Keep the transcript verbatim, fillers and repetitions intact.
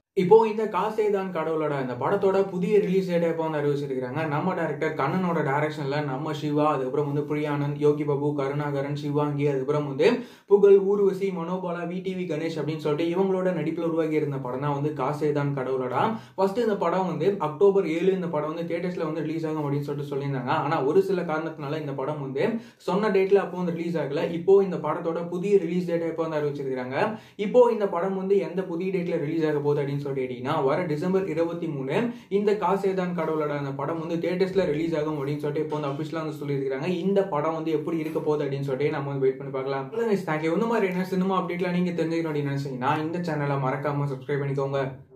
இப்போ இந்த காசேதான் கடவுளோட இந்த படத்தோட புதிய ரிலீஸ் டேட் எப்போ வந்து அறிவிச்சிருக்காங்க. நம்ம டைரக்டர் கண்ணனோட டைரக்ஷன்ல நம்ம சிவா, அதுக்கப்புறம் வந்து பிரியானந்த், யோகி பாபு, கருணாகரன், சிவாங்கி, அதுக்கப்புறம் வந்து புகழ், ஊர்வசி, மனோபாலா, விடிவி கணேஷ் அப்படின்னு சொல்லிட்டு இவங்களோட நடிப்பில் உருவாகி இருந்த படம் தான் வந்து காசேதான் கடவுளோட. ஃபர்ஸ்ட் இந்த படம் வந்து அக்டோபர் ஏழு இந்த படம் வந்து தியேட்டர்ஸ்ல வந்து ரிலீஸ் ஆகும் அப்படின்னு சொல்லிட்டு சொல்லியிருந்தாங்க. ஆனா ஒரு சில காரணத்தினால இந்த படம் வந்து சொன்ன டேட்ல அப்போ வந்து ரிலீஸ் ஆகல. இப்போ இந்த படத்தோட புதிய ரிலீஸ் டேட் எப்போ வந்து அறிவிச்சிருக்காங்க. இப்போ இந்த படம் வந்து எந்த புதிய டேட்ல ரிலீஸ் ஆக போகுது அப்படின்னு சொல்லிட்டீங்கன்னா வர டிசம்பர் இருபத்தி மூணு இந்த காசேதான் கடவுளோட அந்த படம் வந்து தியேட்டர்ஸ்ல ரிலீஸ் ஆகும் அப்படின்னு சொல்லிட்டு இப்போ வந்து அபிஷியலா வந்து சொல்லியிருக்காங்க. இந்த படம் வந்து எப்படி இருக்க போகுது அப்படின்னு சொல்லிட்டு நம்ம வந்து வெயிட் பண்ணி பார்க்கலாம். தேங்க்யூ. இந்த மாதிரி என்ன சினிமா அப்டேட்லாம் நீங்க தெரிஞ்சுக்கணும் அப்படின்னு நினைச்சீங்கன்னா இந்த சேனலை மறக்காம சப்ஸ்கிரைப் பண்ணிக்கோங்க.